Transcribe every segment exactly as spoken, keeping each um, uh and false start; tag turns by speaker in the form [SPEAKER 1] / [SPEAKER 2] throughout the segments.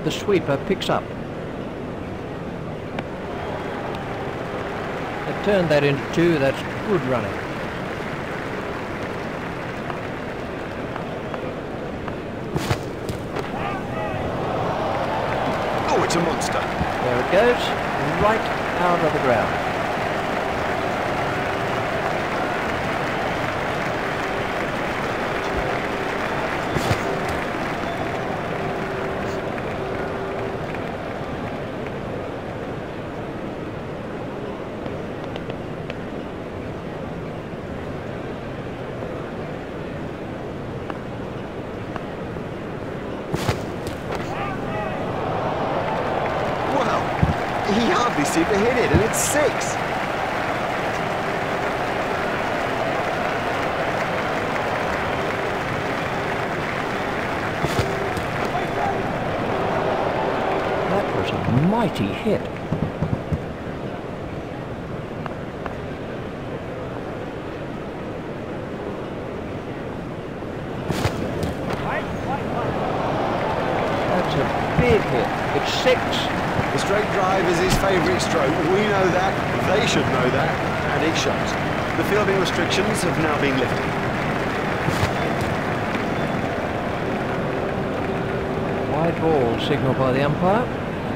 [SPEAKER 1] the sweeper picks up. They turned that into two, that's good running.
[SPEAKER 2] Oh, it's a monster.
[SPEAKER 1] There it goes, right out of the ground.
[SPEAKER 2] He hardly seemed to hit it, and it's six.
[SPEAKER 1] That was a mighty hit. That's a big hit. It's six.
[SPEAKER 2] The straight drive is his favourite stroke. We know that, they should know that, and it shows. The fielding restrictions have now been lifted.
[SPEAKER 1] Wide ball signalled by the umpire.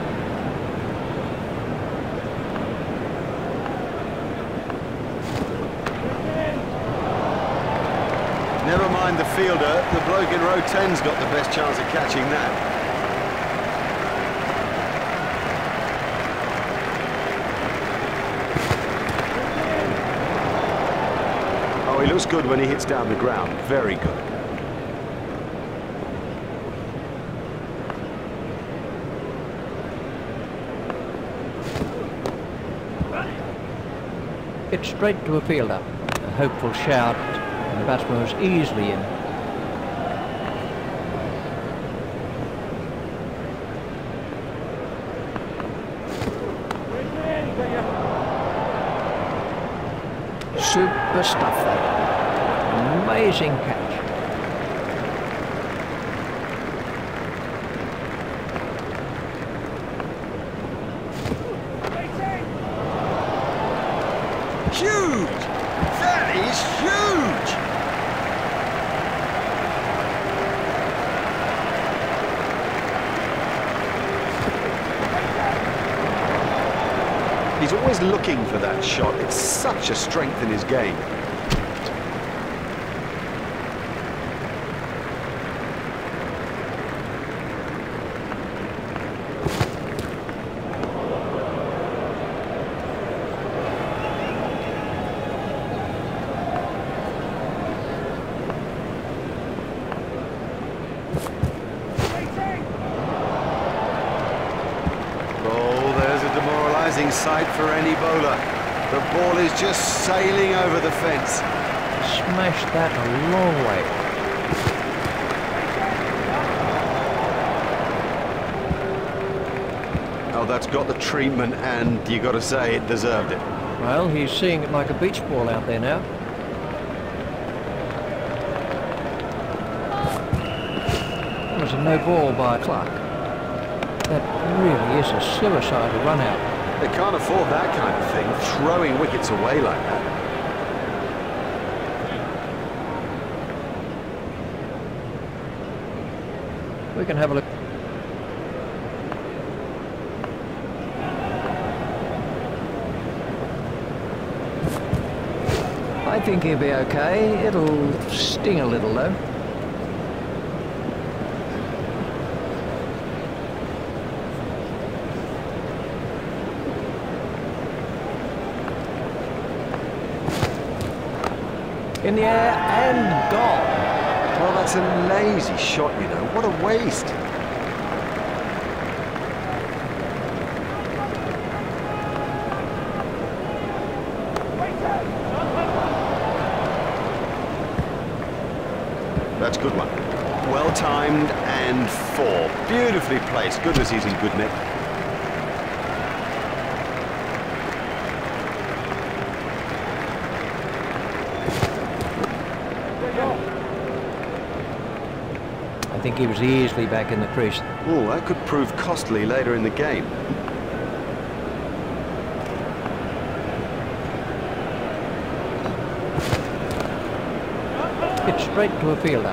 [SPEAKER 2] Never mind the fielder, the bloke in row ten's got the best chance of catching that. Oh, he looks good when he hits down the ground. Very good.
[SPEAKER 1] It's straight to a fielder. A hopeful shout, and the batsman was easily in. Super stuff, that. Amazing catch.
[SPEAKER 2] Huge! That is huge! He's always looking for that shot. It's such a strength in his game. Sight for any bowler. The ball is just sailing over the fence.
[SPEAKER 1] Smashed that a long way.
[SPEAKER 2] Oh, that's got the treatment, and you got to say it deserved it.
[SPEAKER 1] Well, he's seeing it like a beach ball out there now. That was a no ball by Clark. That really is a suicidal run out.
[SPEAKER 2] They can't afford that kind of thing, throwing wickets away like that.
[SPEAKER 1] We can have a look. I think he'll be okay. It'll sting a little though. In the air and gone.
[SPEAKER 2] Well, that's a lazy shot, you know. What a waste. That's a good one. Well timed and four. Beautifully placed. Goodness, he's in good nick.
[SPEAKER 1] I think he was easily back in the crease.
[SPEAKER 2] Oh, that could prove costly later in the game.
[SPEAKER 1] Hit straight to a fielder.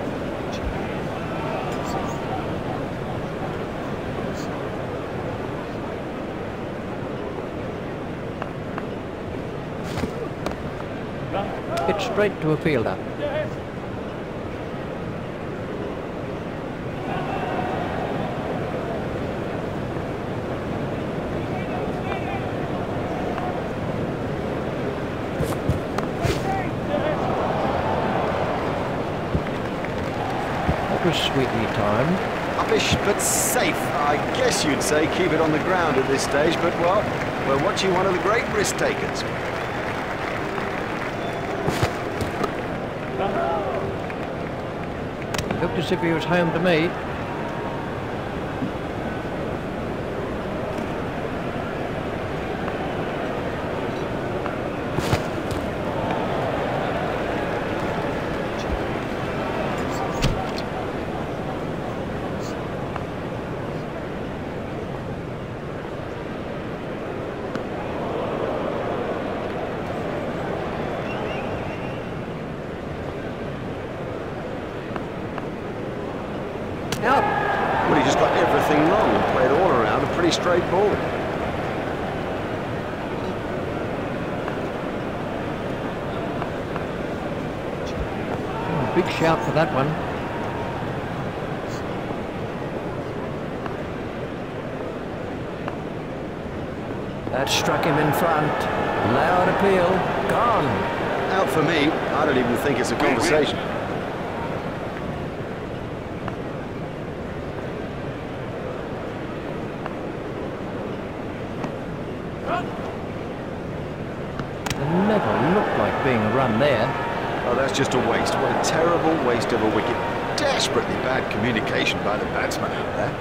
[SPEAKER 1] Hit straight to a fielder. Was sweetly timed.
[SPEAKER 2] Uppish but safe. I guess you'd say keep it on the ground at this stage, but well, we're watching one of the great risk takers.
[SPEAKER 1] Looked as if he was home to me.
[SPEAKER 2] Well, he just got everything wrong and played all around a pretty straight ball.
[SPEAKER 1] Big shout for that one. That struck him in front. Loud appeal. Gone.
[SPEAKER 2] Out for me. I don't even think it's a conversation.
[SPEAKER 1] It never looked like being a run there.
[SPEAKER 2] Oh, that's just a waste. What a terrible waste of a wicket. Desperately bad communication by the batsman out there.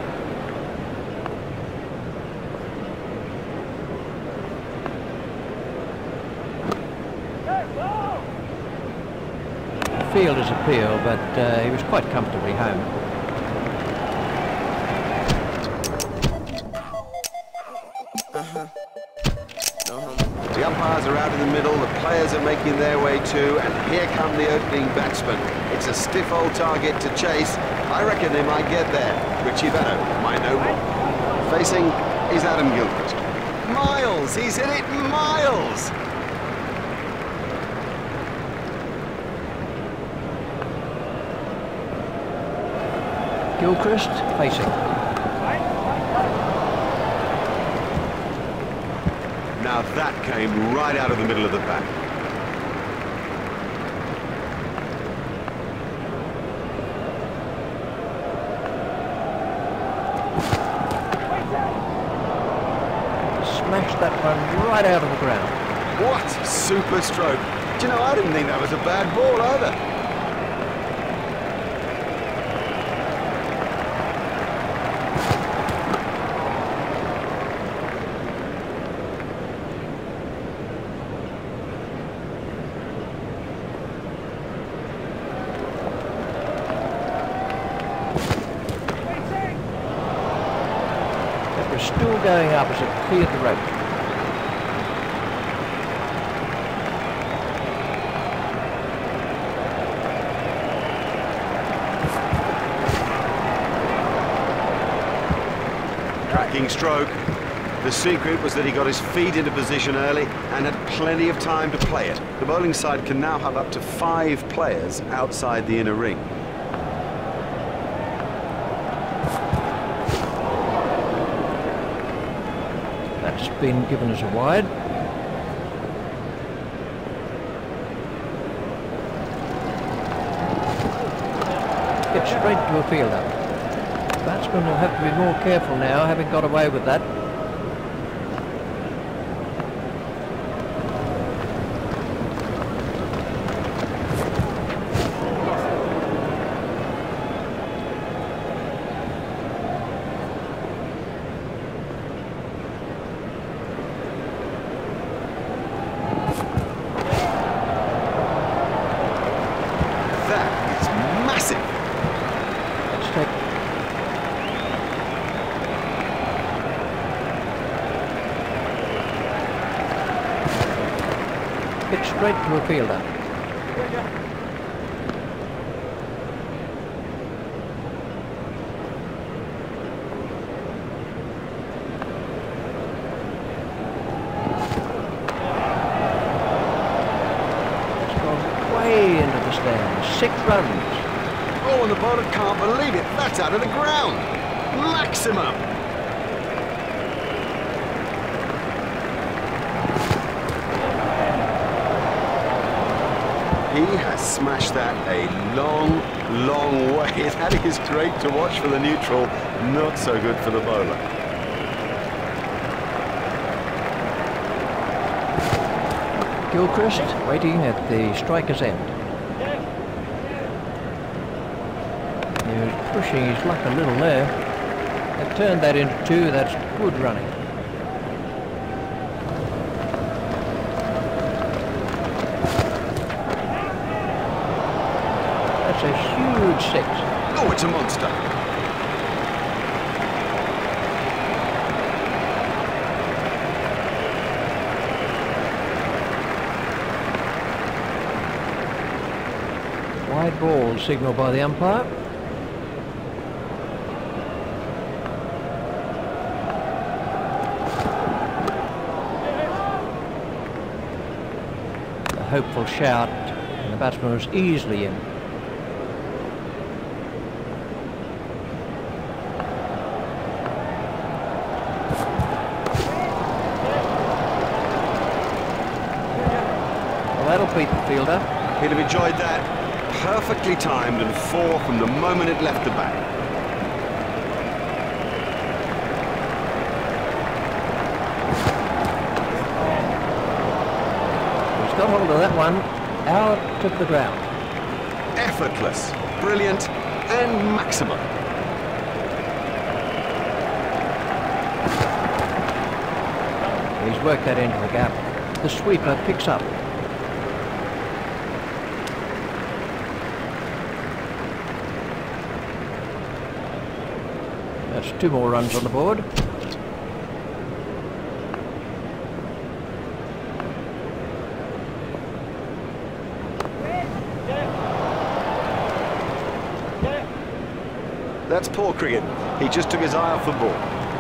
[SPEAKER 1] Fielder's appeal, but uh, he was quite comfortably home.
[SPEAKER 2] The umpires are out in the middle, the players are making their way too, and here come the opening batsmen. It's a stiff old target to chase. I reckon they might get there. Richie Benaud might know more. Facing is Adam Gilchrist. Miles! He's hit it miles!
[SPEAKER 1] Gilchrist facing.
[SPEAKER 2] Now that came right out of the middle of the bat.
[SPEAKER 1] Smashed that one right out of the ground.
[SPEAKER 2] What super stroke. Do you know, I didn't think that was a bad ball either. Still going up as it cleared the rope. Cracking stroke. The secret was that he got his feet into position early and had plenty of time to play it. The bowling side can now have up to five players outside the inner ring.
[SPEAKER 1] That's been given as a wide. Gets straight to a fielder. Batsman will have to be more careful now, having got away with that. Hit straight to a fielder. It's gone way into the stands. Six runs.
[SPEAKER 2] Oh, and the bowler can't believe it. That's out of the ground. Maximum. He has smashed that a long, long way. That is great to watch for the neutral, not so good for the bowler.
[SPEAKER 1] Gilchrist waiting at the striker's end. He was pushing his luck a little there. They've turned that into two. That's good running. That's a huge six.
[SPEAKER 2] Oh, it's a monster.
[SPEAKER 1] Wide ball signalled by the umpire. A hopeful shout, and the batsman was easily in. Well, that'll beat the fielder.
[SPEAKER 2] He'd have enjoyed that. Perfectly timed and four from the moment it left the bat.
[SPEAKER 1] He's got hold of that one, out of the ground.
[SPEAKER 2] Effortless, brilliant, and maximum.
[SPEAKER 1] He's worked that into the gap. The sweeper picks up. That's two more runs on the board.
[SPEAKER 2] That's poor cricket. He just took his eye off the ball.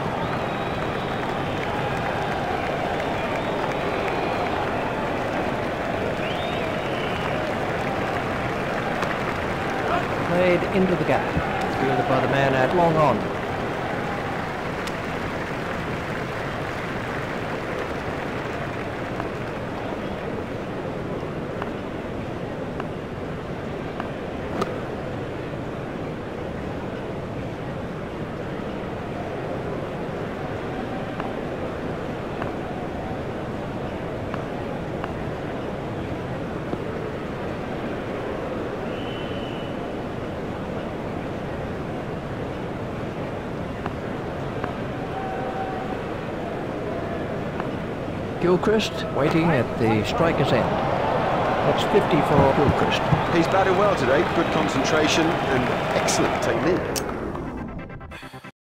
[SPEAKER 1] Played into the gap. Fielded by the man at long on. Gilchrist waiting at the striker's end. That's fifty for Gilchrist.
[SPEAKER 2] He's batted well today, good concentration and excellent technique.